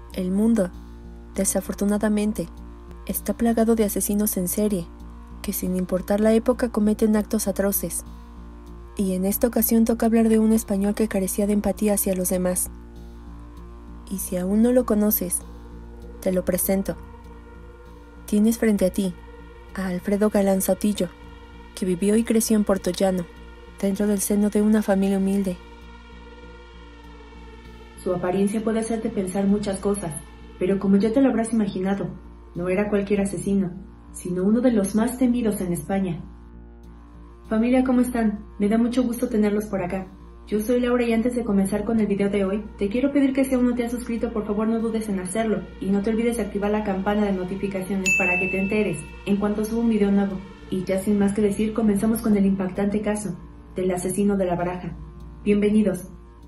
El mundo, desafortunadamente, está plagado de asesinos en serie, que sin importar la época cometen actos atroces. Y en esta ocasión toca hablar de un español que carecía de empatía hacia los demás. Y si aún no lo conoces, te lo presento. Tienes frente a ti a Alfredo Galán Sotillo, que vivió y creció en Puertollano, dentro del seno de una familia humilde. Su apariencia puede hacerte pensar muchas cosas, pero como ya te lo habrás imaginado, no era cualquier asesino, sino uno de los más temidos en España. Familia, ¿cómo están? Me da mucho gusto tenerlos por acá. Yo soy Laura y antes de comenzar con el video de hoy, te quiero pedir que si aún no te has suscrito, por favor no dudes en hacerlo y no te olvides de activar la campana de notificaciones para que te enteres en cuanto suba un video nuevo. Y ya sin más que decir, comenzamos con el impactante caso del asesino de la Baraja. Bienvenidos.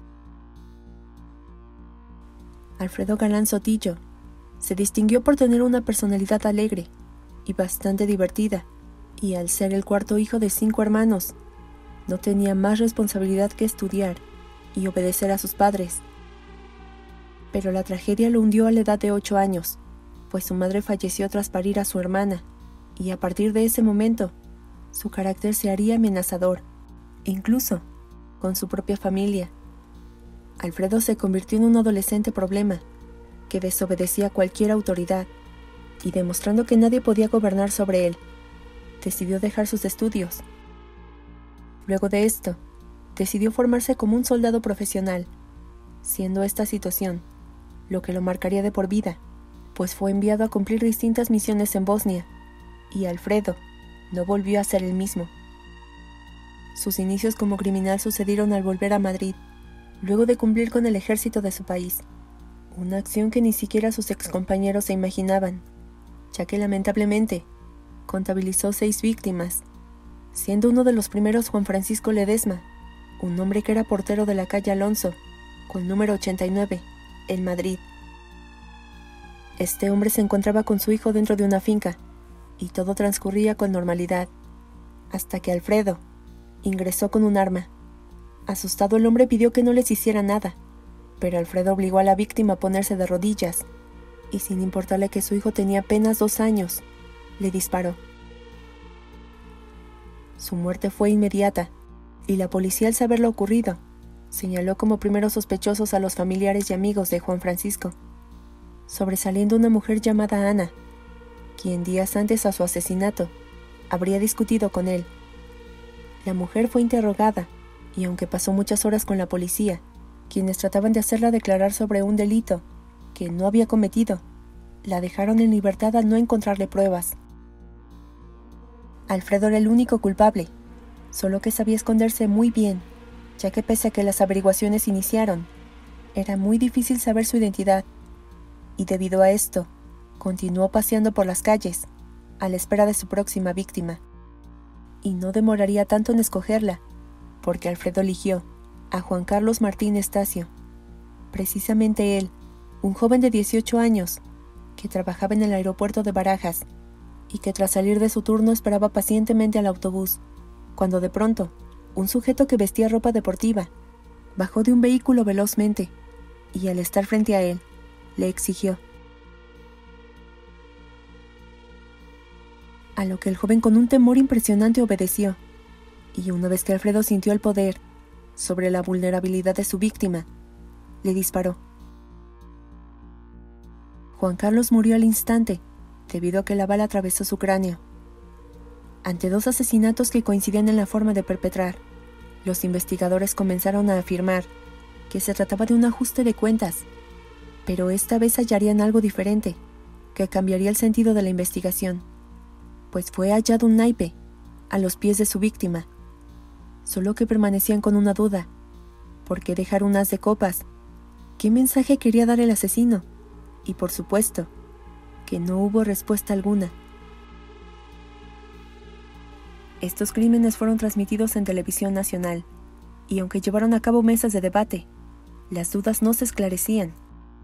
Alfredo Galán Sotillo se distinguió por tener una personalidad alegre y bastante divertida, y al ser el cuarto hijo de 5 hermanos, no tenía más responsabilidad que estudiar y obedecer a sus padres. Pero la tragedia lo hundió a la edad de 8 años, pues su madre falleció tras parir a su hermana, y a partir de ese momento, su carácter se haría amenazador, incluso con su propia familia. Alfredo se convirtió en un adolescente problema, que desobedecía a cualquier autoridad, y demostrando que nadie podía gobernar sobre él, decidió dejar sus estudios. Luego de esto, decidió formarse como un soldado profesional, siendo esta situación lo que lo marcaría de por vida, pues fue enviado a cumplir distintas misiones en Bosnia, y Alfredo no volvió a ser el mismo. Sus inicios como criminal sucedieron al volver a Madrid, luego de cumplir con el ejército de su país, una acción que ni siquiera sus excompañeros se imaginaban, ya que lamentablemente contabilizó 6 víctimas, siendo uno de los primeros Juan Francisco Ledesma, un hombre que era portero de la calle Alonso, con número 89, en Madrid. Este hombre se encontraba con su hijo dentro de una finca, y todo transcurría con normalidad, hasta que Alfredo ingresó con un arma. Asustado, el hombre pidió que no les hiciera nada, pero Alfredo obligó a la víctima a ponerse de rodillas, y sin importarle que su hijo tenía apenas 2 años, le disparó. Su muerte fue inmediata, y la policía, al saber lo ocurrido, señaló como primeros sospechosos a los familiares y amigos de Juan Francisco, sobresaliendo una mujer llamada Ana, quien días antes a su asesinato habría discutido con él. La mujer fue interrogada, y aunque pasó muchas horas con la policía, quienes trataban de hacerla declarar sobre un delito que no había cometido, la dejaron en libertad al no encontrarle pruebas. Alfredo era el único culpable, solo que sabía esconderse muy bien, ya que pese a que las averiguaciones iniciaron, era muy difícil saber su identidad, y debido a esto, continuó paseando por las calles, a la espera de su próxima víctima. Y no demoraría tanto en escogerla, porque Alfredo eligió a Juan Carlos Martín Estacio, precisamente él, un joven de 18 años, que trabajaba en el aeropuerto de Barajas, y que tras salir de su turno esperaba pacientemente al autobús, cuando de pronto, un sujeto que vestía ropa deportiva bajó de un vehículo velozmente, y al estar frente a él, le exigió. A lo que el joven, con un temor impresionante, obedeció, y una vez que Alfredo sintió el poder sobre la vulnerabilidad de su víctima, le disparó. Juan Carlos murió al instante, debido a que la bala atravesó su cráneo. Ante 2 asesinatos que coincidían en la forma de perpetrar, los investigadores comenzaron a afirmar que se trataba de un ajuste de cuentas, pero esta vez hallarían algo diferente, que cambiaría el sentido de la investigación, pues fue hallado un naipe a los pies de su víctima, solo que permanecían con una duda. ¿Por qué dejar un as de copas? ¿Qué mensaje quería dar el asesino? Y por supuesto, que no hubo respuesta alguna. Estos crímenes fueron transmitidos en televisión nacional, y aunque llevaron a cabo mesas de debate, las dudas no se esclarecían.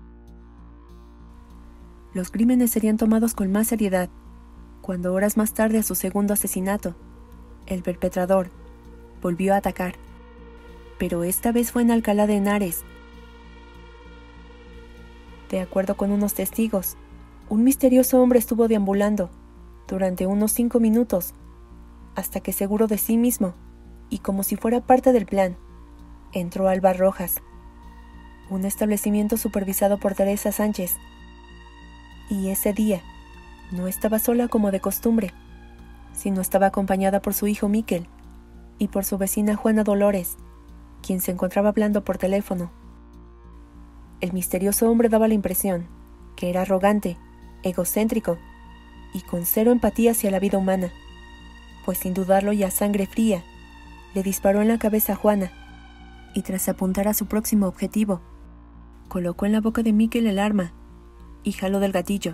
Los crímenes serían tomados con más seriedad, cuando horas más tarde a su segundo asesinato, el perpetrador volvió a atacar, pero esta vez fue en Alcalá de Henares. De acuerdo con unos testigos, un misterioso hombre estuvo deambulando durante unos 5 minutos, hasta que, seguro de sí mismo, y como si fuera parte del plan, entró al Bar Rojas, un establecimiento supervisado por Teresa Sánchez. Y ese día no estaba sola como de costumbre, sino estaba acompañada por su hijo Miquel y por su vecina Juana Dolores, quien se encontraba hablando por teléfono. El misterioso hombre daba la impresión que era arrogante, egocéntrico y con cero empatía hacia la vida humana, pues sin dudarlo y a sangre fría, le disparó en la cabeza a Juana y tras apuntar a su próximo objetivo, colocó en la boca de Miquel el arma y jaló del gatillo.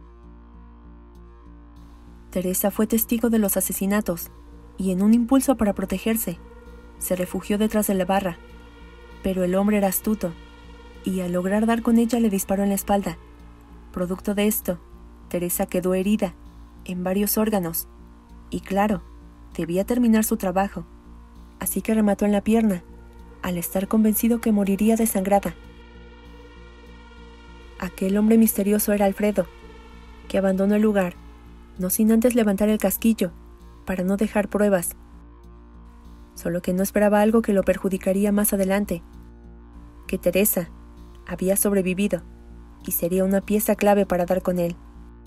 Teresa fue testigo de los asesinatos y en un impulso para protegerse, se refugió detrás de la barra, pero el hombre era astuto y al lograr dar con ella le disparó en la espalda. Producto de esto, Teresa quedó herida en varios órganos y claro, debía terminar su trabajo, así que remató en la pierna, al estar convencido que moriría desangrada. Aquel hombre misterioso era Alfredo, que abandonó el lugar, no sin antes levantar el casquillo, para no dejar pruebas. Solo que no esperaba algo que lo perjudicaría más adelante, que Teresa había sobrevivido y sería una pieza clave para dar con él.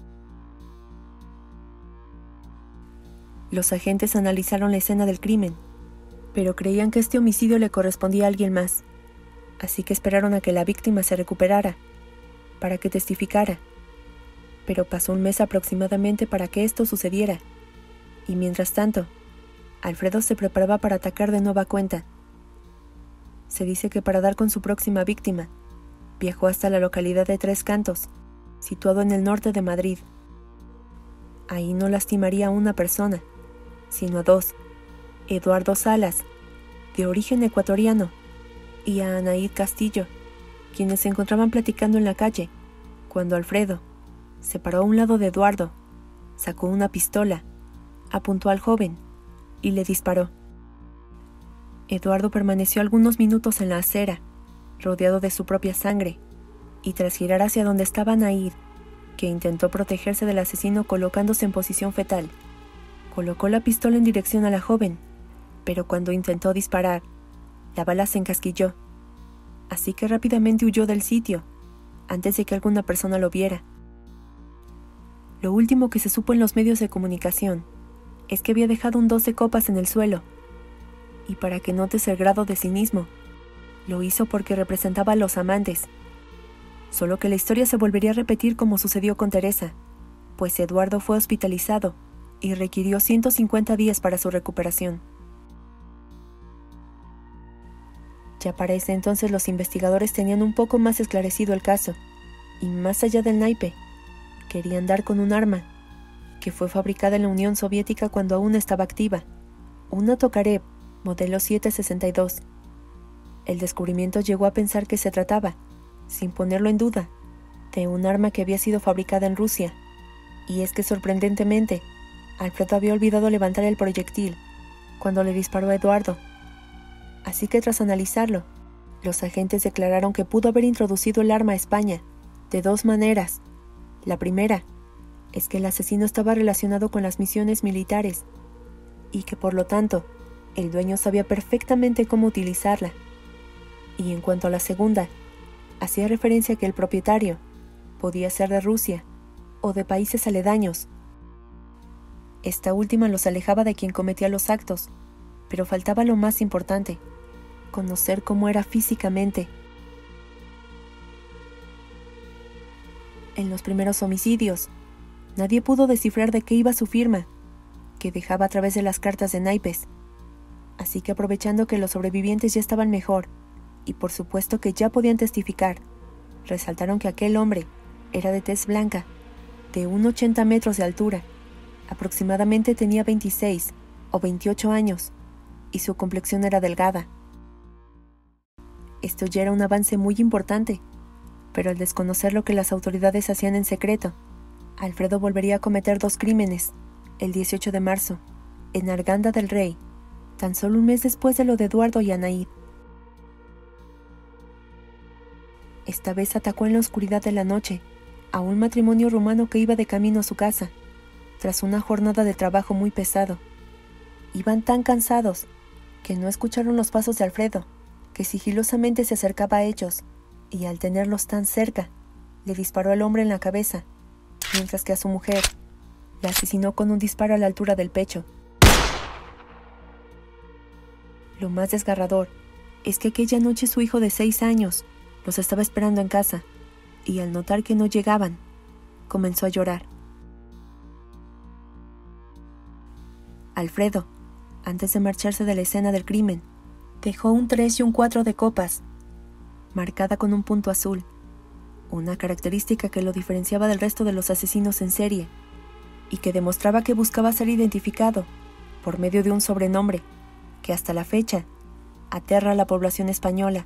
Los agentes analizaron la escena del crimen, pero creían que este homicidio le correspondía a alguien más, así que esperaron a que la víctima se recuperara, para que testificara. Pero pasó un mes aproximadamente para que esto sucediera, y mientras tanto, Alfredo se preparaba para atacar de nueva cuenta. Se dice que para dar con su próxima víctima, viajó hasta la localidad de Tres Cantos, situado en el norte de Madrid. Ahí no lastimaría a una persona, sino a dos: Eduardo Salas, de origen ecuatoriano, y a Anaíd Castillo, quienes se encontraban platicando en la calle, cuando Alfredo se paró a un lado de Eduardo, sacó una pistola, apuntó al joven y le disparó. Eduardo permaneció algunos minutos en la acera, rodeado de su propia sangre, y tras girar hacia donde estaba Anaíd, que intentó protegerse del asesino colocándose en posición fetal, colocó la pistola en dirección a la joven, pero cuando intentó disparar, la bala se encasquilló, así que rápidamente huyó del sitio, antes de que alguna persona lo viera. Lo último que se supo en los medios de comunicación es que había dejado un 2 de copas en el suelo, y para que notes el grado de cinismo, lo hizo porque representaba a los amantes. Solo que la historia se volvería a repetir como sucedió con Teresa, pues Eduardo fue hospitalizado y requirió 150 días para su recuperación. Ya para ese entonces los investigadores tenían un poco más esclarecido el caso, y más allá del naipe, querían dar con un arma que fue fabricada en la Unión Soviética cuando aún estaba activa, una Tokarev modelo 762. El descubrimiento llegó a pensar que se trataba, sin ponerlo en duda, de un arma que había sido fabricada en Rusia, y es que sorprendentemente, Alfredo había olvidado levantar el proyectil cuando le disparó a Eduardo. Así que tras analizarlo, los agentes declararon que pudo haber introducido el arma a España de 2 maneras. La primera es que el asesino estaba relacionado con las misiones militares y que por lo tanto el dueño sabía perfectamente cómo utilizarla. Y en cuanto a la segunda, hacía referencia a que el propietario podía ser de Rusia o de países aledaños. Esta última los alejaba de quien cometía los actos, pero faltaba lo más importante: conocer cómo era físicamente. En los primeros homicidios, nadie pudo descifrar de qué iba su firma, que dejaba a través de las cartas de naipes. Así que aprovechando que los sobrevivientes ya estaban mejor, y por supuesto que ya podían testificar, resaltaron que aquel hombre era de tez blanca, de 1,80 metros de altura, aproximadamente tenía 26 o 28 años, y su complexión era delgada. Esto ya era un avance muy importante, pero al desconocer lo que las autoridades hacían en secreto, Alfredo volvería a cometer 2 crímenes, el 18 de marzo, en Arganda del Rey, tan solo un mes después de lo de Eduardo y Anaíd. Esta vez atacó en la oscuridad de la noche a un matrimonio rumano que iba de camino a su casa, tras una jornada de trabajo muy pesado. Iban tan cansados que no escucharon los pasos de Alfredo, que sigilosamente se acercaba a ellos, y al tenerlos tan cerca, le disparó al hombre en la cabeza, mientras que a su mujer la asesinó con un disparo a la altura del pecho. Lo más desgarrador es que aquella noche su hijo de 6 años los estaba esperando en casa, y al notar que no llegaban, comenzó a llorar. Alfredo, antes de marcharse de la escena del crimen, dejó un 3 y un 4 de copas, marcada con un punto azul, una característica que lo diferenciaba del resto de los asesinos en serie, y que demostraba que buscaba ser identificado por medio de un sobrenombre que hasta la fecha aterra a la población española.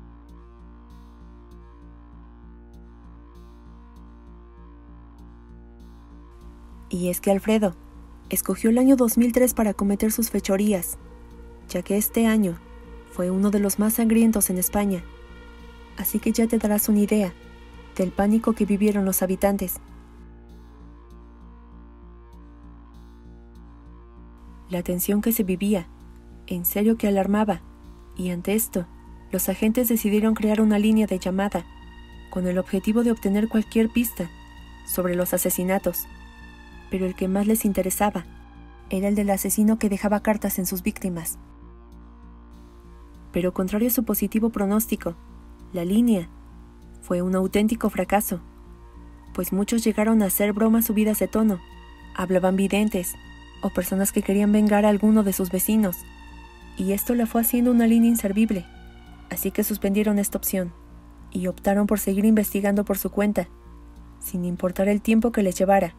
Y es que Alfredo escogió el año 2003 para cometer sus fechorías, ya que este año fue uno de los más sangrientos en España. Así que ya te darás una idea del pánico que vivieron los habitantes. La tensión que se vivía, en serio que alarmaba, y ante esto, los agentes decidieron crear una línea de llamada con el objetivo de obtener cualquier pista sobre los asesinatos. Pero el que más les interesaba era el del asesino que dejaba cartas en sus víctimas. Pero contrario a su positivo pronóstico, la línea fue un auténtico fracaso, pues muchos llegaron a hacer bromas subidas de tono, hablaban videntes o personas que querían vengar a alguno de sus vecinos, y esto la fue haciendo una línea inservible, así que suspendieron esta opción y optaron por seguir investigando por su cuenta, sin importar el tiempo que les llevara.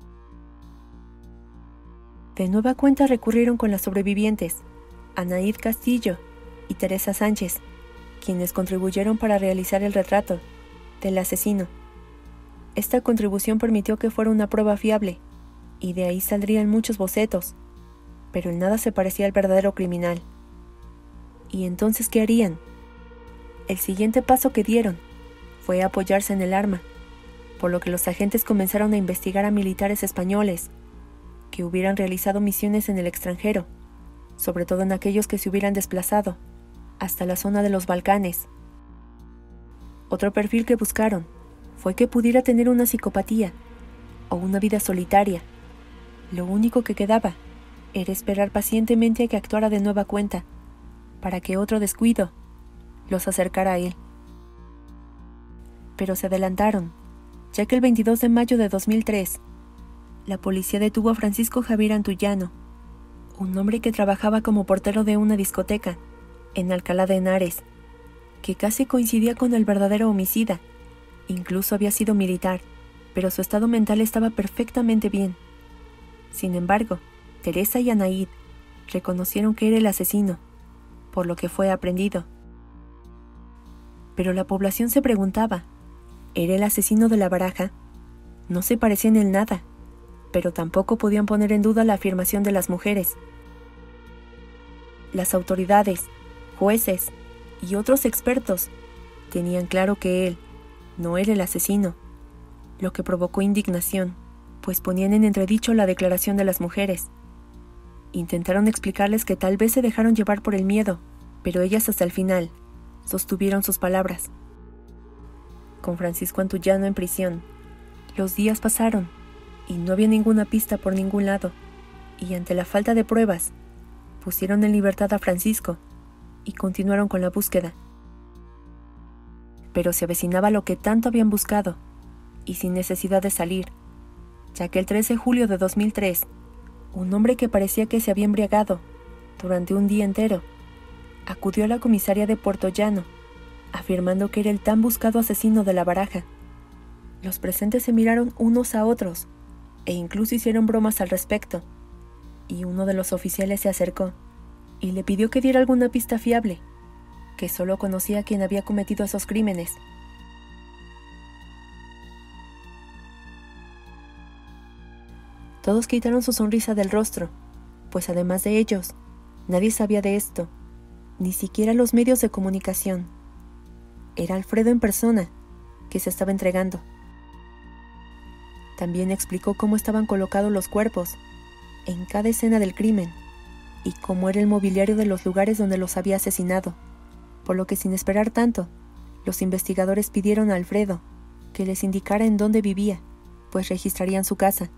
De nueva cuenta recurrieron con las sobrevivientes, Anaíd Castillo y Teresa Sánchez, quienes contribuyeron para realizar el retrato del asesino. Esta contribución permitió que fuera una prueba fiable, y de ahí saldrían muchos bocetos, pero en nada se parecía al verdadero criminal. ¿Y entonces qué harían? El siguiente paso que dieron fue apoyarse en el arma, por lo que los agentes comenzaron a investigar a militares españoles que hubieran realizado misiones en el extranjero, sobre todo en aquellos que se hubieran desplazado hasta la zona de los Balcanes. Otro perfil que buscaron fue que pudiera tener una psicopatía o una vida solitaria. Lo único que quedaba era esperar pacientemente a que actuara de nueva cuenta, para que otro descuido los acercara a él. Pero se adelantaron, ya que el 22 de mayo de 2003, la policía detuvo a Francisco Javier Antullano, un hombre que trabajaba como portero de una discoteca en Alcalá de Henares, que casi coincidía con el verdadero homicida. Incluso había sido militar, pero su estado mental estaba perfectamente bien. Sin embargo, Teresa y Anaíd reconocieron que era el asesino, por lo que fue aprehendido. Pero la población se preguntaba, ¿era el asesino de la Baraja? No se parecían en nada, pero tampoco podían poner en duda la afirmación de las mujeres. Las autoridades, jueces y otros expertos tenían claro que él no era el asesino, lo que provocó indignación, pues ponían en entredicho la declaración de las mujeres. Intentaron explicarles que tal vez se dejaron llevar por el miedo, pero ellas hasta el final sostuvieron sus palabras. Con Francisco Antullano en prisión, los días pasaron y no había ninguna pista por ningún lado, y ante la falta de pruebas, pusieron en libertad a Francisco y continuaron con la búsqueda. Pero se avecinaba lo que tanto habían buscado, y sin necesidad de salir, ya que el 13 de julio de 2003, un hombre que parecía que se había embriagado durante un día entero, acudió a la comisaría de Puertollano, afirmando que era el tan buscado asesino de la Baraja. Los presentes se miraron unos a otros, e incluso hicieron bromas al respecto, y uno de los oficiales se acercó y le pidió que diera alguna pista fiable, que solo conocía a quien había cometido esos crímenes. Todos quitaron su sonrisa del rostro, pues además de ellos, nadie sabía de esto, ni siquiera los medios de comunicación. Era Alfredo en persona, que se estaba entregando. También explicó cómo estaban colocados los cuerpos en cada escena del crimen y cómo era el mobiliario de los lugares donde los había asesinado, por lo que sin esperar tanto, los investigadores pidieron a Alfredo que les indicara en dónde vivía, pues registrarían su casa.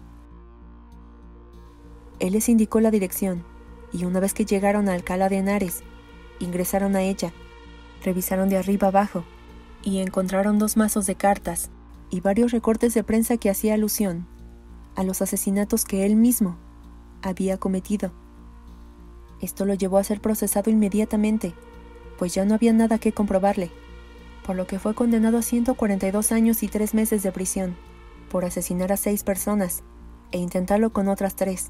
Él les indicó la dirección, y una vez que llegaron a Alcalá de Henares, ingresaron a ella, revisaron de arriba abajo, y encontraron 2 mazos de cartas y varios recortes de prensa que hacía alusión a los asesinatos que él mismo había cometido. Esto lo llevó a ser procesado inmediatamente, pues ya no había nada que comprobarle, por lo que fue condenado a 142 años y 3 meses de prisión, por asesinar a 6 personas e intentarlo con otras 3.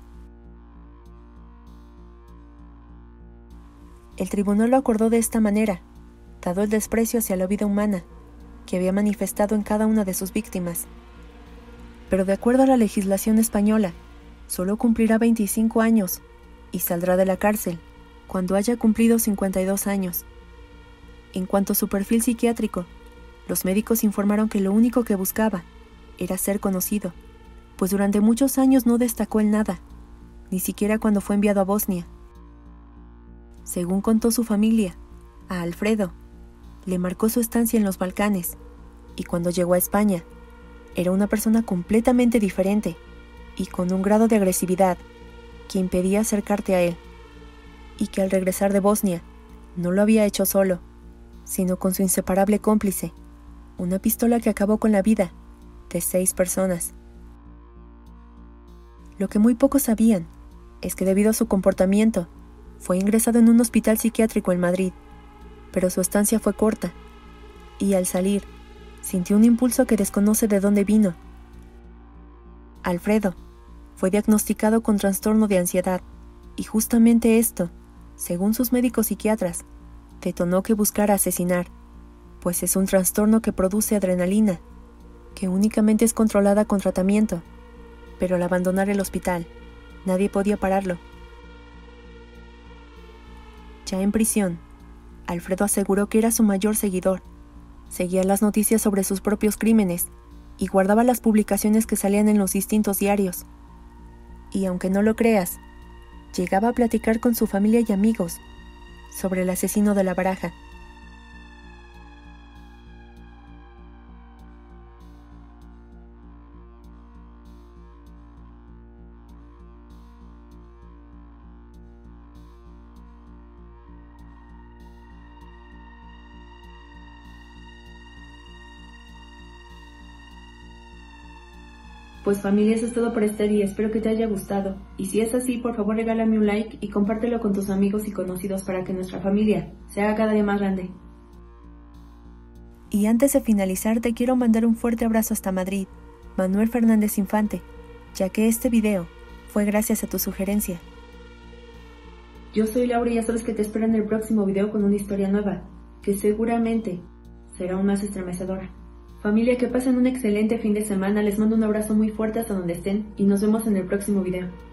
El tribunal lo acordó de esta manera, dado el desprecio hacia la vida humana que había manifestado en cada una de sus víctimas. Pero de acuerdo a la legislación española, solo cumplirá 25 años y saldrá de la cárcel cuando haya cumplido 52 años. En cuanto a su perfil psiquiátrico, los médicos informaron que lo único que buscaba era ser conocido, pues durante muchos años no destacó en nada, ni siquiera cuando fue enviado a Bosnia. Según contó su familia, a Alfredo le marcó su estancia en los Balcanes, y cuando llegó a España, era una persona completamente diferente y con un grado de agresividad que impedía acercarte a él, y que al regresar de Bosnia no lo había hecho solo, sino con su inseparable cómplice, una pistola que acabó con la vida de 6 personas. Lo que muy pocos sabían es que debido a su comportamiento, fue ingresado en un hospital psiquiátrico en Madrid, pero su estancia fue corta, y al salir, sintió un impulso que desconoce de dónde vino. Alfredo fue diagnosticado con trastorno de ansiedad, y justamente esto, según sus médicos psiquiatras, detonó que buscara asesinar, pues es un trastorno que produce adrenalina, que únicamente es controlada con tratamiento, pero al abandonar el hospital, nadie podía pararlo. Ya en prisión, Alfredo aseguró que era su mayor seguidor, seguía las noticias sobre sus propios crímenes y guardaba las publicaciones que salían en los distintos diarios. Y aunque no lo creas, llegaba a platicar con su familia y amigos sobre el asesino de la Baraja. Pues familia, eso es todo por este día, espero que te haya gustado. Y si es así, por favor regálame un like y compártelo con tus amigos y conocidos para que nuestra familia se haga cada día más grande. Y antes de finalizar, te quiero mandar un fuerte abrazo hasta Madrid, Manuel Fernández Infante, ya que este video fue gracias a tu sugerencia. Yo soy Laura y ya sabes que te espero en el próximo video con una historia nueva, que seguramente será aún más estremecedora. Familia, que pasen un excelente fin de semana, les mando un abrazo muy fuerte hasta donde estén y nos vemos en el próximo video.